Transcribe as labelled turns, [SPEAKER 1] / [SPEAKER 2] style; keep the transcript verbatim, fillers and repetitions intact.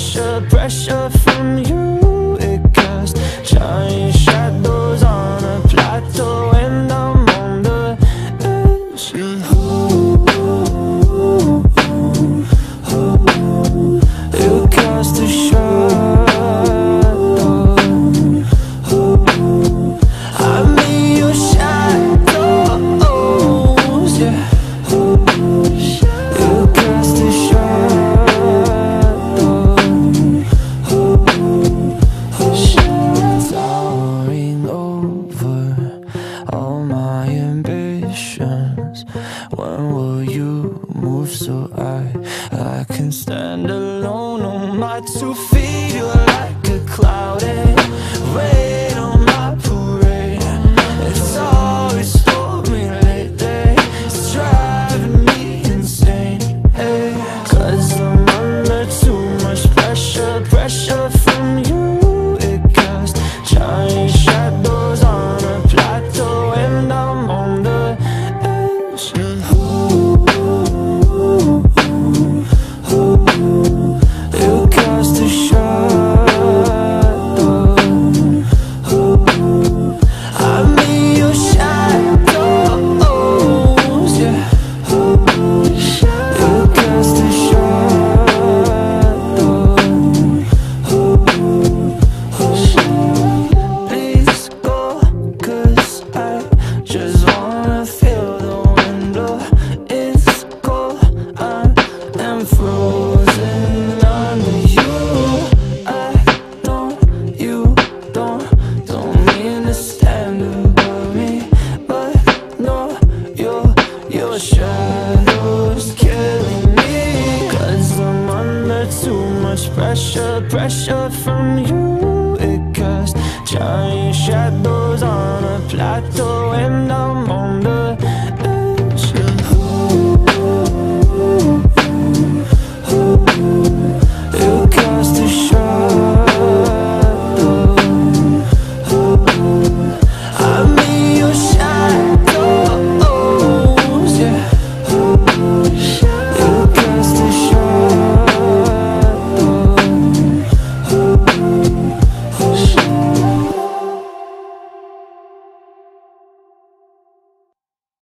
[SPEAKER 1] pressure, pressure from you. It casts giant shadows on a plateau, and I'm on the edge. Ooh, ooh, ooh, ooh. You cast a shadow. Ooh, I'm in your shadows, yeah. You cast a shadow. Towering over all my ambitions. When will you move so I I can stand alone on my two feet? You're like a cloud and rain on my parade. It's always told me lately, it's driving me insane, hey. Cause I'm under too much pressure, pressure from you. It casts giant shadows on a plateau, and I'm on the edge. Ooh, ooh, ooh, ooh. You cast a shadow. Ooh, I'm in your shadows, yeah. You cast a shadow. Please go, cause I just wanna feel the window. It's cold, I am frozen under you. I don't, you don't, don't mean to stand above me, but no, your, your shadow's killing me. Cause I'm under too much pressure, pressure from you. It casts giant shadows on a plateau, and I'm on